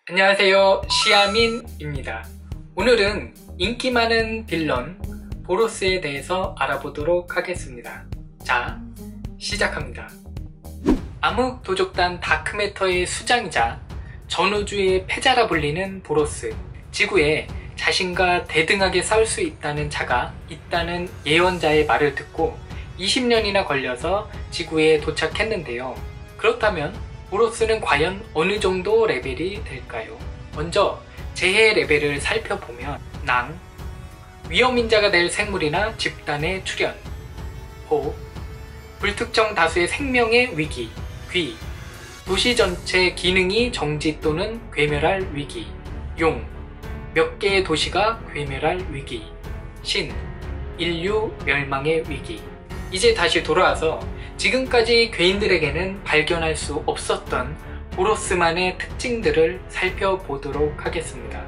안녕하세요, 시아민입니다. 오늘은 인기 많은 빌런 보로스에 대해서 알아보도록 하겠습니다. 자, 시작합니다. 암흑도적단 다크매터의 수장이자 전우주의 패자라 불리는 보로스. 지구에 자신과 대등하게 싸울 수 있다는 자가 있다는 예언자의 말을 듣고 20년이나 걸려서 지구에 도착했는데요. 그렇다면 보로스는 과연 어느 정도 레벨이 될까요? 먼저 재해 레벨을 살펴보면 낭, 위험인자가 될 생물이나 집단의 출현, 호, 불특정 다수의 생명의 위기, 귀, 도시 전체 기능이 정지 또는 괴멸할 위기, 용, 몇 개의 도시가 괴멸할 위기, 신, 인류 멸망의 위기. 이제 다시 돌아와서 지금까지 괴인들에게는 발견할 수 없었던 보로스만의 특징들을 살펴보도록 하겠습니다.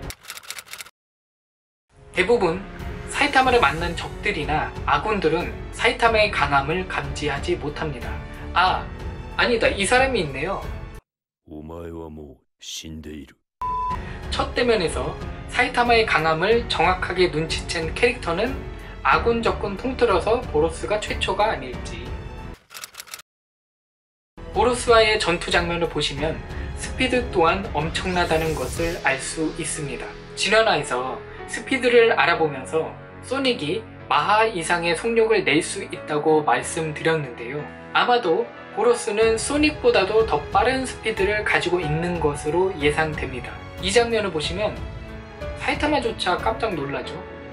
대부분 사이타마를 만난 적들이나 아군들은 사이타마의 강함을 감지하지 못합니다. 아니다, 이 사람이 있네요. 첫 대면에서 사이타마의 강함을 정확하게 눈치챈 캐릭터는 아군 적군 통틀어서 보로스가 최초가 아닐지. 보로스와의 전투 장면을 보시면 스피드 또한 엄청나다는 것을 알 수 있습니다. 지난화에서 스피드를 알아보면서 소닉이 마하 이상의 속력을 낼 수 있다고 말씀드렸는데요. 아마도 보로스는 소닉보다도 더 빠른 스피드를 가지고 있는 것으로 예상됩니다. 이 장면을 보시면 사이타마조차 깜짝 놀라죠.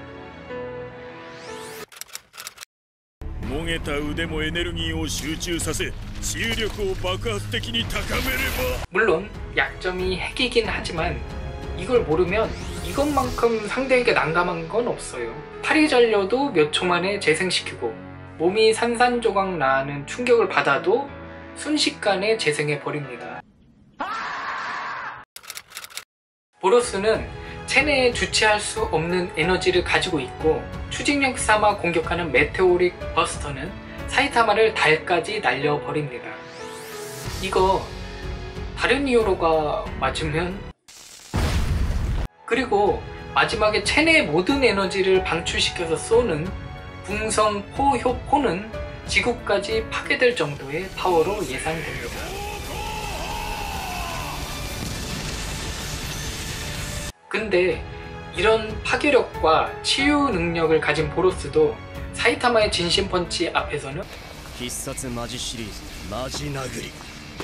물론 약점이 핵이긴 하지만 이걸 모르면 이것만큼 상대에게 난감한 건 없어요. 팔이 잘려도 몇 초 만에 재생시키고 몸이 산산조각 나는 충격을 받아도 순식간에 재생해버립니다. 보로스는 체내에 주체할 수 없는 에너지를 가지고 있고 추진력 삼아 공격하는 메테오릭 버스터는 사이타마를 달까지 날려버립니다. 이거 다른 히어로가 맞으면? 그리고 마지막에 체내의 모든 에너지를 방출시켜서 쏘는 궁성 포효포는 지구까지 파괴될 정도의 파워로 예상됩니다. 근데 이런 파괴력과 치유 능력을 가진 보로스도 사이타마의 진심펀치 앞에서는 必殺マジシリーズマジ殴り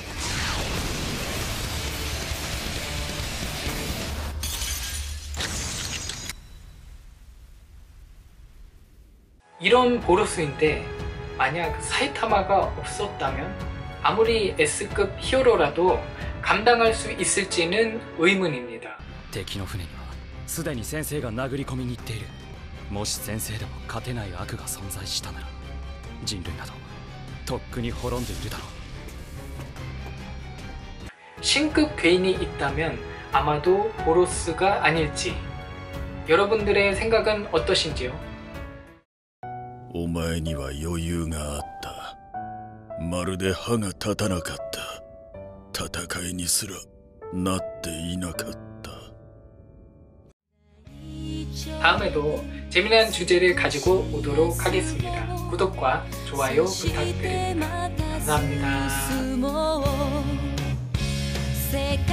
이런 보로스인데 만약 사이타마가 없었다면 아무리 S급 히어로라도 감당할 수 있을지는 의문입니다. 敵の船にはすでに先生が殴り込みに行っている。もし先生でも勝てない悪が存在したなら人類などとっくに滅んでいるだろう。 신급 괴인이 있다면 아마도 보로스가 아닐지. 여러분들의 생각은 어떠신지요? お前には余裕があった。まるで歯が立たなかった。戦いにすらなっていなかった。 다음에도 재미난 주제를 가지고 오도록 하겠습니다. 구독과 좋아요 부탁드립니다. 감사합니다.